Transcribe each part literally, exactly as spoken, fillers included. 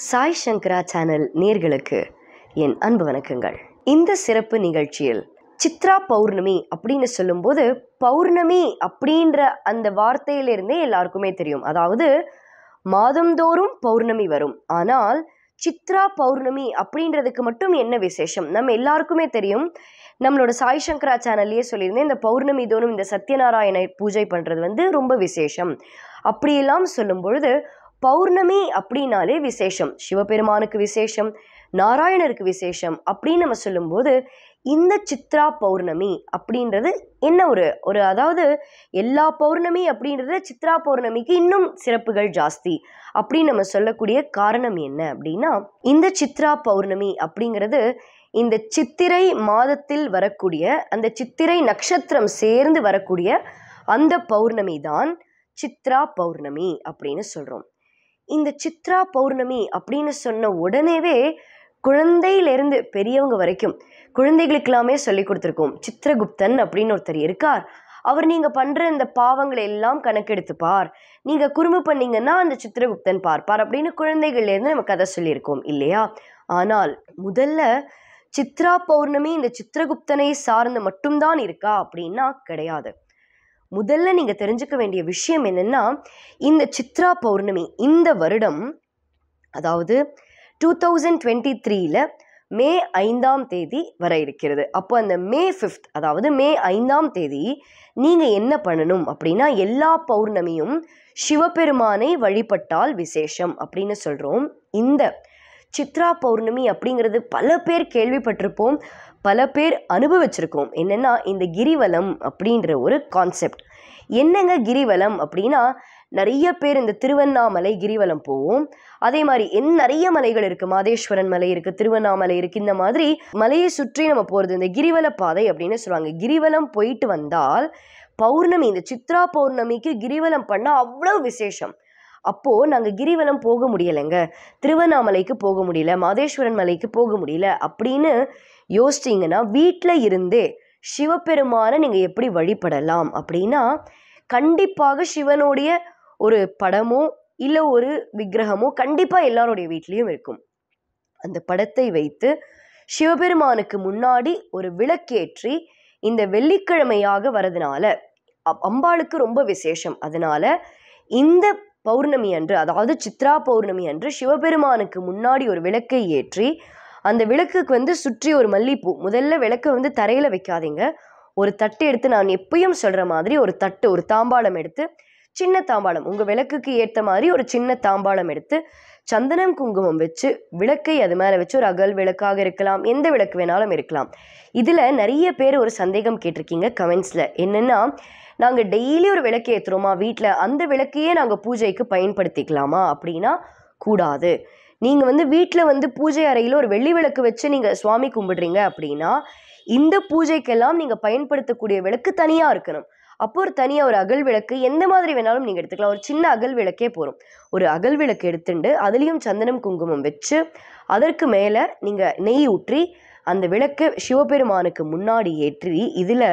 சாய் சங்கரா channel நேர்களுக்கு என் அன்பு வணக்கங்கள். இந்த சிறப்பு நிகழ்ச்சியில் சித்ரா பௌர்ணமி அப்படின்னு சொல்லும்போது பௌர்ணமி அப்படின்ற அந்த வார்த்தையிலிருந்தே எல்லாருக்குமே தெரியும். அதாவது மாதந்தோறும் பௌர்ணமி வரும். ஆனால் சித்ரா பௌர்ணமி அப்படின்றதுக்கு மட்டும் என்ன விசேஷம்? நம்ம எல்லாருக்குமே தெரியும். நம்மளோட சாய் சங்கரா சேனல்லையே சொல்லியிருந்தேன், இந்த பௌர்ணமி தோறும் இந்த சத்யநாராயண பூஜை பண்ணுறது வந்து ரொம்ப விசேஷம் அப்படியெல்லாம் சொல்லும் பொழுது பௌர்ணமி அப்படின்னாலே விசேஷம், சிவபெருமானுக்கு விசேஷம், நாராயணருக்கு விசேஷம் அப்படின்னு நம்ம சொல்லும்போது இந்த சித்ரா பௌர்ணமி அப்படின்றது என்ன ஒரு ஒரு அதாவது எல்லா பௌர்ணமி அப்படின்றத சித்ரா பௌர்ணமிக்கு இன்னும் சிறப்புகள் ஜாஸ்தி அப்படின்னு நம்ம சொல்லக்கூடிய காரணம் என்ன அப்படின்னா, இந்த சித்ரா பௌர்ணமி அப்படிங்கிறது இந்த சித்திரை மாதத்தில் வரக்கூடிய அந்த சித்திரை நட்சத்திரம் சேர்ந்து வரக்கூடிய அந்த பௌர்ணமி தான் சித்ரா பௌர்ணமி அப்படின்னு சொல்கிறோம். இந்த சித்ரா பௌர்ணமி அப்படின்னு சொன்ன உடனேவே குழந்தையிலிருந்து பெரியவங்க வரைக்கும் குழந்தைகளுக்கெல்லாமே சொல்லி கொடுத்துருக்கோம். சித்திரகுப்தன் அப்படின்னு ஒருத்தர் இருக்கார், அவர் நீங்கள் பண்ணுற இந்த பாவங்களை எல்லாம் கணக்கெடுத்துப்பார், நீங்கள் குறும்பு பண்ணீங்கன்னா அந்த சித்திரகுப்தன் பார்ப்பார் அப்படின்னு குழந்தைகள்லேருந்து நம்ம கதை சொல்லியிருக்கோம் இல்லையா? ஆனால் முதல்ல சித்ரா பௌர்ணமி இந்த சித்திரகுப்தனை சார்ந்து மட்டும்தான் இருக்கா அப்படின்னா கிடையாது. முதல்ல நீங்கள் தெரிஞ்சுக்க வேண்டிய விஷயம் என்னென்னா, இந்த சித்ரா பௌர்ணமி இந்த வருடம் அதாவது டூ தௌசண்ட் டுவெண்ட்டி த்ரீல மே ஐந்தாம் தேதி வர இருக்கிறது. அப்போ அந்த மே ஃபிஃப்த் அதாவது மே ஐந்தாம் தேதி நீங்கள் என்ன பண்ணணும் அப்படின்னா, எல்லா பௌர்ணமியும் சிவபெருமானை வழிபட்டால் விசேஷம் அப்படின்னு சொல்கிறோம். இந்த சித்ரா பௌர்ணமி அப்படிங்கிறது பல பேர் கேள்விப்பட்டிருப்போம், பல பேர் அனுபவிச்சிருக்கோம். என்னென்னா இந்த கிரிவலம் அப்படின்ற ஒரு கான்செப்ட். என்னங்க கிரிவலம் அப்படின்னா, நிறைய பேர் இந்த திருவண்ணாமலை கிரிவலம் போவோம். அதே மாதிரி என் நிறைய மலைகள் இருக்குது, மாதேஸ்வரன் மலை இருக்குது, திருவண்ணாமலை இருக்குது. இந்த மாதிரி மலையை சுற்றி நம்ம போகிறது இந்த கிரிவல பாதை அப்படின்னு சொல்லுவாங்க. கிரிவலம் போயிட்டு வந்தால் பௌர்ணமி இந்த சித்ரா பௌர்ணமிக்கு கிரிவலம் பண்ணால் அவ்வளோ விசேஷம். அப்போது நாங்கள் கிரிவலம் போக முடியலைங்க, திருவண்ணாமலைக்கு போக முடியல, மாதேஸ்வரன் மலைக்கு போக முடியல அப்படின்னு யோசிச்சிங்கன்னா வீட்டில் இருந்தே சிவபெருமானை நீங்கள் எப்படி வழிபடலாம் அப்படின்னா, கண்டிப்பாக சிவனுடைய ஒரு படமோ இல்லை ஒரு விக்கிரகமோ கண்டிப்பாக எல்லாருடைய வீட்லேயும் இருக்கும். அந்த படத்தை வைத்து சிவபெருமானுக்கு முன்னாடி ஒரு விளக்கேற்றி இந்த வெள்ளிக்கிழமையாக வரதுனால அம்பாளுக்கு ரொம்ப விசேஷம். அதனால இந்த பௌர்ணமி அன்று அதாவது சித்ரா பௌர்ணமி அன்று சிவபெருமானுக்கு முன்னாடி ஒரு விளக்கை ஏற்றி அந்த விளக்குக்கு வந்து சுற்றி ஒரு மல்லிப்பூ, முதல்ல விளக்கை வந்து தரையில் வைக்காதீங்க, ஒரு தட்டு எடுத்து, நான் எப்பயும் சொல்கிற மாதிரி ஒரு தட்டு ஒரு தாம்பாளம் எடுத்து, சின்ன தாம்பாளம் உங்கள் விளக்குக்கு ஏற்ற மாதிரி ஒரு சின்ன தாம்பாளம் எடுத்து சந்தனம் குங்குமம் வச்சு விளக்கை அது மேலே வச்சு, ஒரு அகல் விளக்காக இருக்கலாம், எந்த விளக்கு வேணாலும் இருக்கலாம். இதில் நிறைய பேர் ஒரு சந்தேகம் கேட்டிருக்கீங்க கமெண்ட்ஸில். என்னென்னா, நாங்கள் டெய்லி ஒரு விளக்கு ஏற்றுறோமா வீட்டில், அந்த விளக்கையே நாங்கள் பூஜைக்கு பயன்படுத்திக்கலாமா அப்படின்னா கூடாது. நீங்கள் வந்து வீட்டில் வந்து பூஜை அறையில் ஒரு வெள்ளி விளக்கு வச்சு நீங்கள் சுவாமி கும்பிடுறீங்க அப்படின்னா இந்த பூஜைக்கெல்லாம் நீங்கள் பயன்படுத்தக்கூடிய விளக்கு தனியாக இருக்கணும். அப்போ ஒரு தனியாக ஒரு அகல் விளக்கு எந்த மாதிரி வேணாலும் நீங்கள் எடுத்துக்கலாம். ஒரு சின்ன அகல் விளக்கே போகிறோம். ஒரு அகல் விளக்கு எடுத்துட்டு அதுலேயும் சந்தனம் குங்குமம் வச்சு அதற்கு மேலே நீங்கள் நெய் ஊற்றி அந்த விளக்கு சிவபெருமானுக்கு முன்னாடி ஏற்றி, இதில்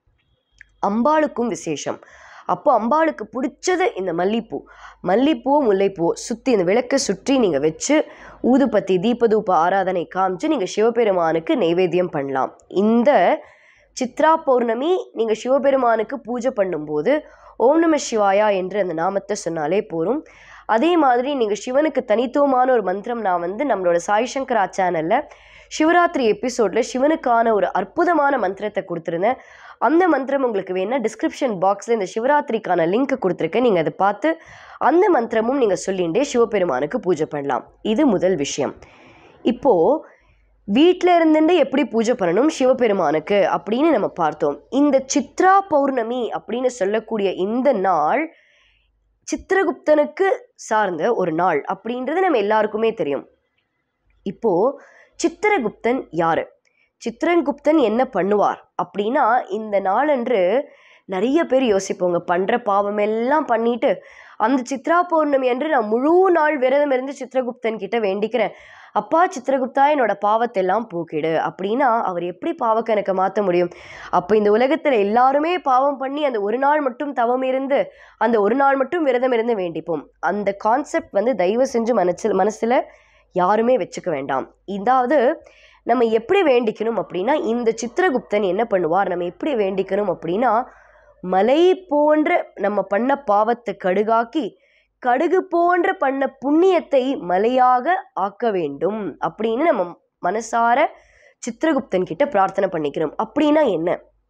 அம்பாளுக்கும் விசேஷம். அப்போ அம்பாளுக்கு பிடிச்சது இந்த மல்லிப்பூ, மல்லிப்பூவோ முல்லைப்பூவோ சுற்றி இந்த விளக்கை சுற்றி நீங்கள் வச்சு ஊதுபத்தி தீபதூப ஆராதனை காமிச்சு நீங்கள் சிவபெருமானுக்கு நைவேத்தியம் பண்ணலாம். இந்த சித்ரா பௌர்ணமி நீங்கள் சிவபெருமானுக்கு பூஜை பண்ணும்போது ஓம் நம சிவாயா என்று அந்த நாமத்தை சொன்னாலே போதும். அதே மாதிரி நீங்கள் சிவனுக்கு தனித்துவமான ஒரு மந்திரம் நான் வந்து நம்மளோட சாய் சங்கரா சேனலில் சிவராத்திரி எபிசோடில் சிவனுக்கான ஒரு அற்புதமான மந்திரத்தை கொடுத்துருந்தேன். அந்த மந்திரம் உங்களுக்கு வேணால் டிஸ்கிரிப்ஷன் பாக்ஸில் இந்த சிவராத்திரிக்கான லிங்க் கொடுத்துருக்கேன், நீங்கள் அதை பார்த்து அந்த மந்திரமும் நீங்கள் சொல்லிகிட்டே சிவபெருமானுக்கு பூஜை பண்ணலாம். இது முதல் விஷயம். இப்போது வீட்டில் இருந்துட்டு எப்படி பூஜை பண்ணணும் சிவபெருமானுக்கு அப்படின்னு நம்ம பார்த்தோம். இந்த சித்ரா பௌர்ணமி அப்படின்னு சொல்லக்கூடிய இந்த நாள் சித்திரகுப்தனுக்கு சார்ந்த ஒரு நாள் அப்படின்றது நம்ம எல்லாருக்குமே தெரியும். இப்போது சித்திரகுப்தன் யார், சித்திரகுப்தன் என்ன பண்ணுவார் அப்படின்னா, இந்த நாளன்று நிறைய பேர் யோசிப்போங்க, பண்ணுற பாவம் எல்லாம் பண்ணிட்டு அந்த சித்ரா பௌர்ணமி அன்று நான் முழு நாள் விரதம் இருந்து சித்திரகுப்தன் கிட்ட வேண்டிக்கிறேன், அப்பா சித்திரகுப்தா என்னோட பாவத்தை எல்லாம் போக்கிடு அப்படின்னா அவர் எப்படி பாவக்கணக்கை மாற்ற முடியும்? அப்போ இந்த உலகத்தில் எல்லாருமே பாவம் பண்ணி அந்த ஒரு நாள் மட்டும் தவம் இருந்து அந்த ஒரு நாள் மட்டும் விரதம் இருந்து வேண்டிப்போம். அந்த கான்செப்ட் வந்து தயவு செஞ்சு மனசில் மனசில் யாருமே வச்சுக்க வேண்டாம். இதாவது நம்ம எப்படி வேண்டிக்கணும் அப்படின்னா, இந்த சித்திரகுப்தன் என்ன பண்ணுவார், நம்ம எப்படி வேண்டிக்கணும் அப்படின்னா, மலை போன்ற நம்ம பண்ண பாவத்தை கடுகாக்கி கடுகு போன்ற பண்ண புண்ணியத்தை மலையாக ஆக்க வேண்டும் அப்படின்னு நம்ம மனசார சித்திரகுப்தன் கிட்ட பிரார்த்தனை பண்ணிக்கணும். அப்படின்னா என்ன,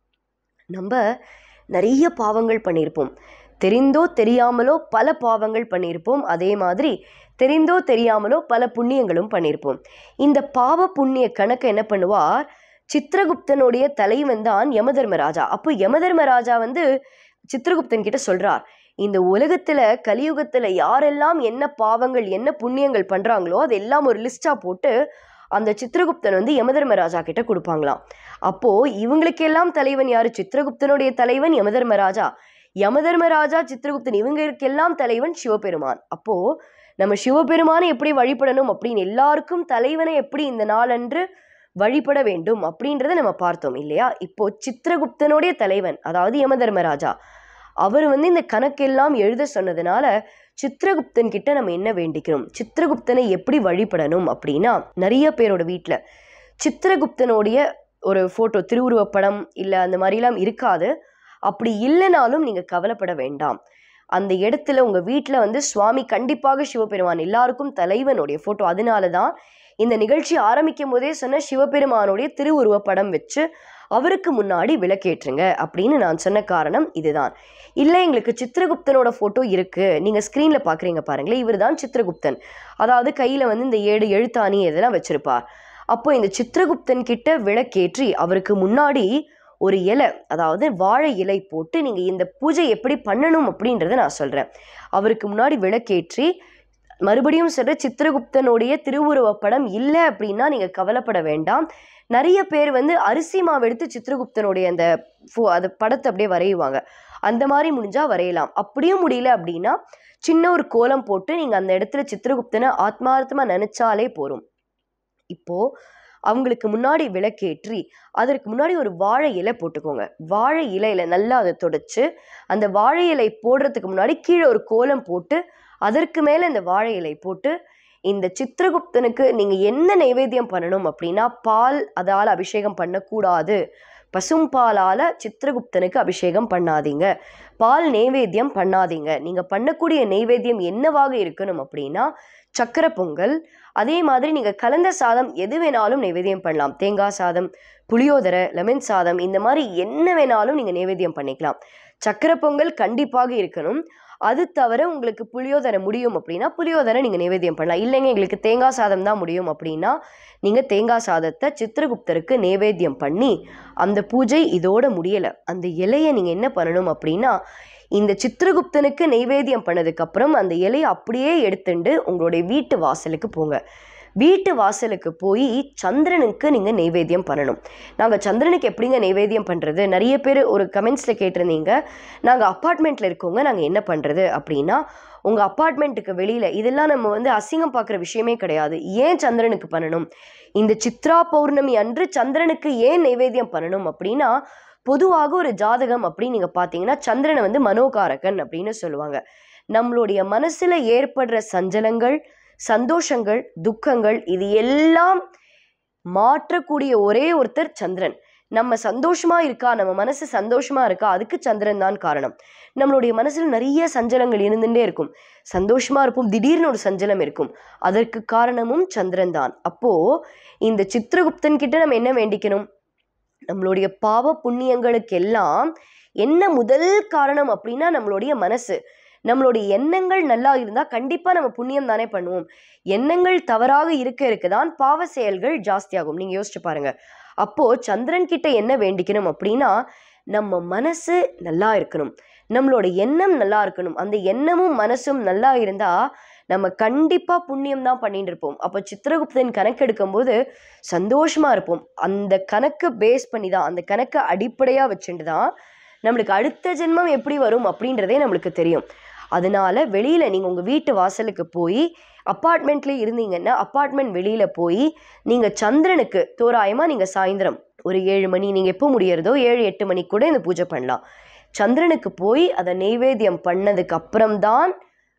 நம்ம நிறைய பாவங்கள் பண்ணியிருப்போம், தெரிந்தோ தெரியாமலோ பல பாவங்கள் பண்ணியிருப்போம். அதே மாதிரி தெரிந்தோ தெரியாமலோ பல புண்ணியங்களும் பண்ணியிருப்போம். இந்த பாவ புண்ணிய கணக்கை என்ன பண்ணுவார், சித்திரகுப்தனுடைய தலைவன் தான் யமதர்மராஜா. அப்போ யமதர்மராஜா வந்து சித்திரகுப்தன் கிட்ட சொல்றார், இந்த உலகத்துல கலியுகத்துல யாரெல்லாம் என்ன பாவங்கள் என்ன புண்ணியங்கள் பண்றாங்களோ அதெல்லாம் ஒரு லிஸ்டா போட்டு அந்த சித்திரகுப்தன் வந்து யமதர்மராஜா கிட்ட கொடுப்பாங்களாம். அப்போ இவங்களுக்கெல்லாம் தலைவன் யாரு, சித்திரகுப்தனுடைய தலைவன் யமதர்மராஜா. யமதர்மராஜா சித்திரகுப்தன் இவங்களுக்கெல்லாம் தலைவன் சிவபெருமான். அப்போ நம்ம சிவபெருமானை எப்படி வழிபடணும் அப்படின்னு, எல்லாருக்கும் தலைவனை எப்படி இந்த நாளன்று வழிபட வேண்டும் அப்படின்றத நம்ம பார்த்தோம் இல்லையா. இப்போ சித்திரகுப்தனுடைய தலைவன் அதாவது யமதர்மராஜா அவர் வந்து இந்த கணக்கெல்லாம் எழுத சொன்னதுனால சித்திரகுப்தன் கிட்ட நம்ம என்ன வேண்டிக்கணும், சித்திரகுப்தனை எப்படி வழிபடணும் அப்படின்னா, நிறைய பேரோட வீட்டில் சித்திரகுப்தனுடைய ஒரு ஃபோட்டோ திருவுருவப்படம் இல்லை அந்த மாதிரிலாம் இருக்காது. அப்படி இல்லைனாலும் நீங்கள் கவலைப்பட வேண்டாம். அந்த இடத்துல உங்கள் வீட்டில் வந்து சுவாமி கண்டிப்பாக சிவபெருமான் எல்லாருக்கும் தலைவனுடைய ஃபோட்டோ, அதனால தான் இந்த நிகழ்ச்சி ஆரம்பிக்கும் போதே சொன்ன சிவபெருமானுடைய திருவுருவப்படம் வச்சு அவருக்கு முன்னாடி விளக்கேற்றுங்க அப்படின்னு நான் சொன்ன காரணம் இதுதான். இல்லை எங்களுக்கு சித்திரகுப்தனோட ஃபோட்டோ இருக்குது, நீங்கள் ஸ்க்ரீனில் பார்க்குறீங்க பாருங்களேன், இவர் தான் சித்திரகுப்தன். அதாவது கையில் வந்து இந்த ஏழு எழுத்தாணி இதெல்லாம் வச்சுருப்பார். அப்போ இந்த சித்திரகுப்தன் கிட்ட விளக்கேற்றி அவருக்கு முன்னாடி ஒரு இலை அதாவது வாழை இலை போட்டு நீங்கள் இந்த பூஜை எப்படி பண்ணணும் அப்படின்றத நான் சொல்கிறேன். அவருக்கு முன்னாடி விளக்கேற்றி மறுபடியும் சொல்கிற சித்திரகுப்தனுடைய திருவுருவப்படம் இல்லை அப்படின்னா நீங்கள் கவலைப்பட வேண்டாம். நிறைய பேர் வந்து அரிசி மாவு எடுத்து சித்திரகுப்தனுடைய அந்த ஃபோ அந்த படத்தை அப்படியே வரையுவாங்க. அந்த மாதிரி முடிஞ்சால் வரையலாம். அப்படியும் முடியல அப்படின்னா சின்ன ஒரு கோலம் போட்டு நீங்கள் அந்த இடத்துல சித்திரகுப்தனை ஆத்மார்த்தமாக நினச்சாலே போதும். இப்போது அவங்களுக்கு முன்னாடி விளக்கேற்றி அதற்கு முன்னாடி ஒரு வாழை இலை போட்டுக்கோங்க. வாழை இலையில நல்லா அதை தொடச்சு அந்த வாழை இலை போடுறதுக்கு முன்னாடி கீழே ஒரு கோலம் போட்டு அதற்கு மேலே இந்த வாழை இலை போட்டு இந்த சித்திரகுப்தனுக்கு நீங்கள் என்ன நைவேத்தியம் பண்ணணும் அப்படின்னா, பால் அதால் அபிஷேகம் பண்ணக்கூடாது, பசும்பாலால் சித்திரகுப்தனுக்கு அபிஷேகம் பண்ணாதீங்க, பால் நைவேத்தியம் பண்ணாதீங்க. நீங்கள் பண்ணக்கூடிய நைவேத்தியம் என்னவாக இருக்கணும் அப்படின்னா சக்கரை பொங்கல், அதே மாதிரி நீங்கள் கலந்த சாதம் எது வேணாலும் நைவேத்தியம் பண்ணலாம். தேங்காய் சாதம், புளியோதரை, லெமன் சாதம், இந்த மாதிரி என்ன வேணாலும் நீங்கள் நைவேத்தியம் பண்ணிக்கலாம். சக்கரை பொங்கல் கண்டிப்பாக இருக்கணும். அது தவிர உங்களுக்கு புளியோதரை முடியும் அப்படின்னா புளியோதரை நீங்கள் நைவேத்தியம் பண்ணலாம். இல்லைங்க எங்களுக்கு தேங்காய் சாதம் தான் முடியும் அப்படின்னா நீங்கள் தேங்காய் சாதத்தை சித்திரகுப்தருக்கு நைவேத்தியம் பண்ணி அந்த பூஜை இதோட முடியலை. அந்த இலையை நீங்கள் என்ன பண்ணணும் அப்படின்னா, இந்த சித்திரகுப்தனுக்கு நைவேத்தியம் பண்ணதுக்கப்புறம் அந்த இலையை அப்படியே எடுத்துட்டு உங்களுடைய வீட்டு வாசலுக்கு போங்க. வீட்டு வாசலுக்கு போய் சந்திரனுக்கு நீங்கள் நைவேத்தியம் பண்ணணும். நாங்கள் சந்திரனுக்கு எப்படிங்க நைவேத்தியம் பண்ணுறது, நிறைய பேர் ஒரு கமெண்ட்ஸில் கேட்டிருந்தீங்க. நாங்கள் அப்பார்ட்மெண்ட்டில் இருக்கோங்க, நாங்கள் என்ன பண்ணுறது அப்படின்னா, உங்கள் அப்பார்ட்மெண்ட்டுக்கு வெளியில் இதெல்லாம் நம்ம வந்து அசிங்கம் பார்க்குற விஷயமே கிடையாது. ஏன் சந்திரனுக்கு பண்ணணும், இந்த சித்ரா பௌர்ணமி அன்று சந்திரனுக்கு ஏன் நைவேத்தியம் பண்ணணும் அப்படின்னா, பொதுவாக ஒரு ஜாதகம் அப்படின்னு நீங்கள் பார்த்தீங்கன்னா சந்திரனை வந்து மனோகாரகன் அப்படின்னு சொல்லுவாங்க. நம்மளுடைய மனசில் ஏற்படுற சஞ்சலங்கள், சந்தோஷங்கள், துக்கங்கள் இது எல்லாம் மாற்றக்கூடிய ஒரே ஒருத்தர் சந்திரன். நம்ம சந்தோஷமா இருக்கா, நம்ம மனசு சந்தோஷமா இருக்கா, அதுக்கு சந்திரன் தான் காரணம். நம்மளுடைய மனசுல நிறைய சஞ்சலங்கள் இருந்துட்டே இருக்கும், சந்தோஷமா இருப்போம், திடீர்னு ஒரு சஞ்சலம் இருக்கும், அதற்கு காரணமும் சந்திரன் தான். அப்போ இந்த சித்திரகுப்தன் கிட்ட நம்ம என்ன வேண்டிக்கணும், நம்மளுடைய பாவ புண்ணியங்களுக்கெல்லாம் என்ன முதல் காரணம் அப்படின்னா நம்மளுடைய மனசு. நம்மளுடைய எண்ணங்கள் நல்லா இருந்தால் கண்டிப்பாக நம்ம புண்ணியம் தானே பண்ணுவோம். எண்ணங்கள் தவறாக இருக்க இருக்குதான் பாவ செயல்கள் ஜாஸ்தியாகும். நீங்கள் யோசிச்சு பாருங்க. அப்போது சந்திரன் கிட்ட என்ன வேண்டிக்கணும் அப்படின்னா, நம்ம மனசு நல்லா இருக்கணும், நம்மளோட எண்ணம் நல்லா இருக்கணும். அந்த எண்ணமும் மனசும் நல்லா இருந்தால் நம்ம கண்டிப்பாக புண்ணியம் தான் பண்ணிட்டு இருப்போம். அப்போ சித்திரகுப்தன் கணக்கு எடுக்கும்போது சந்தோஷமாக இருப்போம். அந்த கணக்கு பேஸ் பண்ணி தான், அந்த கணக்கை அடிப்படையாக வச்சுட்டு தான் நம்மளுக்கு அடுத்த ஜென்மம் எப்படி வரும் அப்படின்றதே நம்மளுக்கு தெரியும். அதனால வெளியில் நீங்கள் உங்கள் வீட்டு வாசலுக்கு போய், அப்பார்ட்மெண்ட்லேயே இருந்தீங்கன்னா அப்பார்ட்மெண்ட் வெளியில் போய் நீங்கள் சந்திரனுக்கு தோராயமாக நீங்கள் சாயந்தரம் ஒரு ஏழு மணி நீங்கள் எப்போ முடியறதோ ஏழு எட்டு மணிக்கு கூட இந்த பூஜை பண்ணலாம். சந்திரனுக்கு போய் அதை நைவேத்தியம் பண்ணதுக்கு அப்புறம்தான்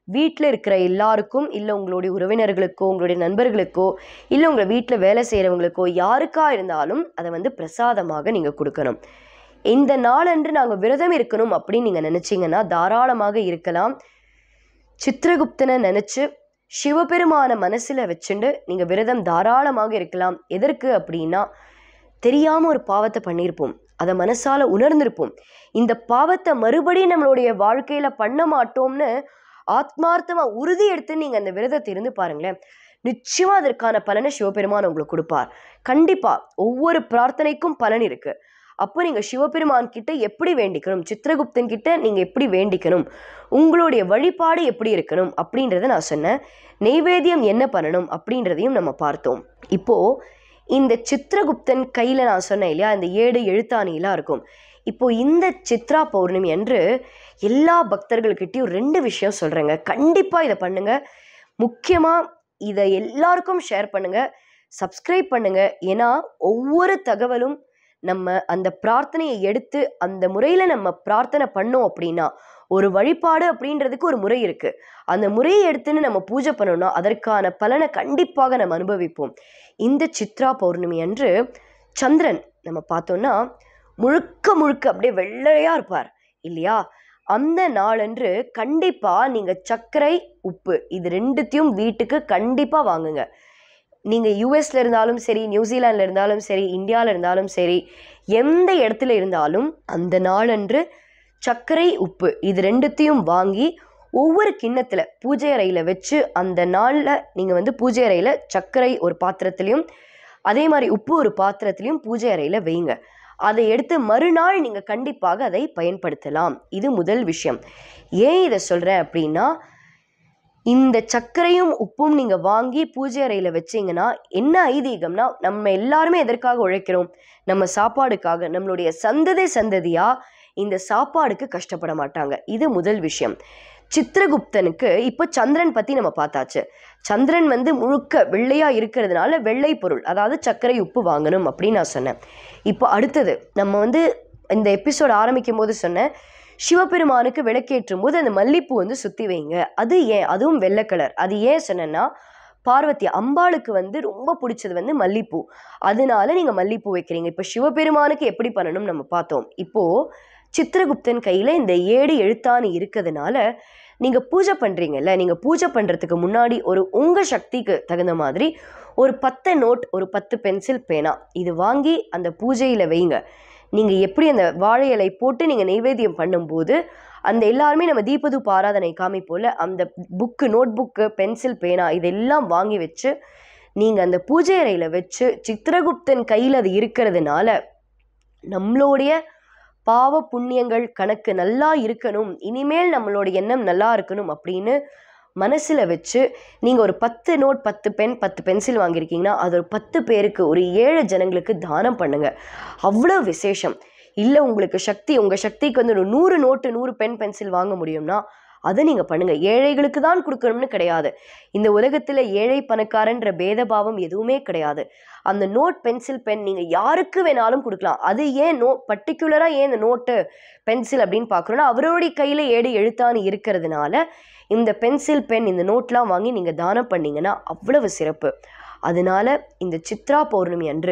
வீட்டில் இருக்கிற எல்லாருக்கும், இல்லை உங்களுடைய உறவினர்களுக்கோ, உங்களுடைய நண்பர்களுக்கோ, இல்லை உங்கள் வீட்டில் வேலை செய்கிறவங்களுக்கோ, யாருக்கா இருந்தாலும் அதை வந்து பிரசாதமாக நீங்கள் கொடுக்கணும். இந்த நாளன்று நாங்கள் விரதம் இருக்கணும் அப்படின்னு நீங்கள் நினச்சிங்கன்னா தாராளமாக இருக்கலாம். சித்திரகுப்தனை நினச்சி சிவபெருமான மனசில் வச்சுண்டு நீங்கள் விரதம் தாராளமாக இருக்கலாம். எதற்கு அப்படின்னா, தெரியாமல் ஒரு பாவத்தை பண்ணியிருப்போம், அதை மனசால் உணர்ந்திருப்போம். இந்த பாவத்தை மறுபடியும் நம்மளுடைய வாழ்க்கையில் பண்ண மாட்டோம்னு ஆத்மார்த்தமாக உறுதி எடுத்து நீங்கள் அந்த விரதத்தை இருந்து பாருங்களேன், நிச்சயமாக அதற்கான பலனை சிவபெருமான் உங்களுக்கு கொடுப்பார். கண்டிப்பாக ஒவ்வொரு பிரார்த்தனைக்கும் பலன் இருக்குது. அப்போ நீங்கள் சிவபெருமான் கிட்ட எப்படி வேண்டிக்கணும், சித்திரகுப்தன் கிட்ட நீங்கள் எப்படி வேண்டிக்கணும், உங்களுடைய வழிபாடு எப்படி இருக்கணும் அப்படின்றத நான் சொன்னேன். நெய்வேத்தியம் என்ன பண்ணணும் அப்படின்றதையும் நம்ம பார்த்தோம். இப்போது இந்த சித்திரகுப்தன் கையில் நான் சொன்னேன் இல்லையா, இந்த ஏடு எழுத்தாணிலாம் இருக்கும். இப்போது இந்த சித்ரா பௌர்ணமி அன்று எல்லா பக்தர்கள்கிட்டையும் ரெண்டு விஷயம் சொல்கிறேங்க. கண்டிப்பாக இதை பண்ணுங்கள். முக்கியமாக இதை எல்லாருக்கும் ஷேர் பண்ணுங்கள், சப்ஸ்கிரைப் பண்ணுங்கள். ஏன்னா ஒவ்வொரு தகவலும் நம்ம அந்த பிரார்த்தனையை எடுத்து அந்த முறையில் நம்ம பிரார்த்தனை பண்ணோம் அப்படின்னா, ஒரு வழிபாடு அப்படின்றதுக்கு ஒரு முறை இருக்குது. அந்த முறையை எடுத்துன்னு நம்ம பூஜை பண்ணோம்னா அதற்கான பலனை கண்டிப்பாக நம்ம அனுபவிப்போம். இந்த சித்ரா பௌர்ணமி அன்று சந்திரன் நம்ம பார்த்தோன்னா முழுக்க முழுக்க அப்படியே வெள்ளையாக இருப்பார் இல்லையா. அந்த நாளன்று கண்டிப்பாக நீங்கள் சர்க்கரை, உப்பு இது ரெண்டுத்தையும் வீட்டுக்கு கண்டிப்பாக வாங்குங்க. நீங்கள் யூஎஸில் இருந்தாலும் சரி, நியூசிலாண்டில் இருந்தாலும் சரி, இந்தியாவில் இருந்தாலும் சரி, எந்த இடத்துல இருந்தாலும் அந்த நாளன்று சர்க்கரை, உப்பு இது ரெண்டுத்தையும் வாங்கி ஒவ்வொரு கிண்ணத்தில் பூஜை அறையில் வச்சு, அந்த நாளில் நீங்கள் வந்து பூஜை அறையில் சர்க்கரை ஒரு பாத்திரத்துலையும் அதே மாதிரி உப்பு ஒரு பாத்திரத்துலையும் பூஜை அறையில் வைங்க. அதை எடுத்து மறுநாள் நீங்கள் கண்டிப்பாக அதை பயன்படுத்தலாம். இது முதல் விஷயம். ஏன் இதை சொல்கிறேன் அப்படின்னா, இந்த சர்க்கரையும் உப்பும் நீங்கள் வாங்கி பூஜை அறையில் வச்சிங்கன்னா என்ன ஐதீகம்னா, நம்ம எல்லாருமே எதற்காக உழைக்கிறோம், நம்ம சாப்பாடுக்காக. நம்மளுடைய சந்ததி சந்ததியாக இந்த சாப்பாடுக்கு கஷ்டப்பட மாட்டாங்க. இது முதல் விஷயம். சித்திரகுப்தனுக்கு இப்போ சந்திரன் பற்றி நம்ம பார்த்தாச்சு. சந்திரன் வந்து முழுக்க வெள்ளையாக இருக்கிறதுனால வெள்ளை பொருள், அதாவது சர்க்கரை, உப்பு வாங்கணும் அப்படின்னு நான் சொன்னேன். இப்போ அடுத்தது நம்ம வந்து இந்த எபிசோட் ஆரம்பிக்கும் போது சொன்னேன், சிவபெருமானுக்கு விளக்கேற்றும் போது அந்த மல்லிப்பூ வந்து சுற்றி வைங்க. அது ஏன், அதுவும் வெள்ளை கலர். அது ஏன் சொன்னேன்னா, பார்வதி அம்பாளுக்கு வந்து ரொம்ப பிடிச்சது வந்து மல்லிப்பூ, அதனால நீங்கள் மல்லிப்பூ வைக்கிறீங்க. இப்போ சிவபெருமானுக்கு எப்படி பண்ணணும் நம்ம பார்த்தோம். இப்போது சித்திரகுப்தன் கையில் இந்த ஏடு எழுத்தாணி இருக்கிறதுனால நீங்கள் பூஜை பண்ணுறீங்கல்ல, நீங்கள் பூஜை பண்ணுறதுக்கு முன்னாடி ஒரு உங்கள் சக்திக்கு தகுந்த மாதிரி ஒரு பத்து நோட், ஒரு பத்து பென்சில், பேனா இது வாங்கி அந்த பூஜையில் வைங்க. நீங்கள் எப்படி அந்த வாழை இலை போட்டு நீங்கள் நெய்வேத்தியம் பண்ணும்போது அந்த எல்லாருமே நம்ம தீபதூப ஆராதனை காமிப்போல் அந்த புக்கு, நோட் புக்கு, பென்சில், பேனா இதெல்லாம் வாங்கி வச்சு நீங்கள் அந்த பூஜை அறையில் வச்சு, சித்திரகுப்தன் கையில் அது இருக்கிறதுனால நம்மளுடைய பாவ புண்ணியங்கள் கணக்கு நல்லா இருக்கணும், இனிமேல் நம்மளோட எண்ணம் நல்லா இருக்கணும் அப்படின்னு மனசில் வச்சு நீங்கள் ஒரு பத்து நோட், பத்து பென், பத்து பென்சில் வாங்கியிருக்கீங்கன்னா அது ஒரு பத்து பேருக்கு, ஒரு ஏழு ஜனங்களுக்கு தானம் பண்ணுங்கள். அவ்வளோ விசேஷம். இல்லை உங்களுக்கு சக்தி, உங்கள் சக்திக்கு வந்து ஒரு நூறு நோட்டு, நூறு பென், பென்சில் வாங்க முடியும்னா அதை நீங்கள் பண்ணுங்கள். ஏழைகளுக்கு தான் கொடுக்கணும்னு கிடையாது. இந்த உலகத்தில் ஏழை பணக்காரன்ற பேதபாவம் எதுவுமே கிடையாது. அந்த நோட், பென்சில், பென் நீங்கள் யாருக்கு வேணாலும் கொடுக்கலாம். அது ஏன் நோ பர்டிகுலராக ஏன் இந்த நோட்டு, பென்சில் அப்படின்னு பார்க்குறோன்னா, அவருடைய கையில் ஏடு எழுத்தாணி இருக்கிறதுனால இந்த பென்சில், பென், இந்த நோட்லாம் வாங்கி நீங்கள் தானம் பண்ணிங்கன்னா அவ்வளவு சிறப்பு. அதனால் இந்த சித்ரா பௌர்ணமி அன்று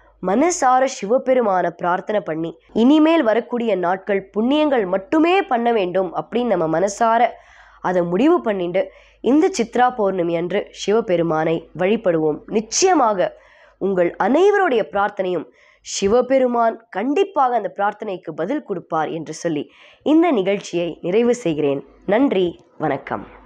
மனசார சிவபெருமான பிரார்த்தனை பண்ணி இனிமேல் வரக்கூடிய நாட்கள் புண்ணியங்கள் மட்டுமே பண்ண வேண்டும் அப்படின்னு நம்ம மனசார அதை முடிவு பண்ணிட்டு இந்த சித்ரா பௌர்ணமி அன்று சிவபெருமானை வழிபடுவோம். நிச்சயமாக உங்கள் அனைவருடைய பிரார்த்தனையும் சிவபெருமான் கண்டிப்பாக அந்த பிரார்த்தனைக்கு பதில் கொடுப்பார் என்று சொல்லி இந்த நிகழ்ச்சியை நிறைவு செய்கிறேன். நன்றி, வணக்கம்.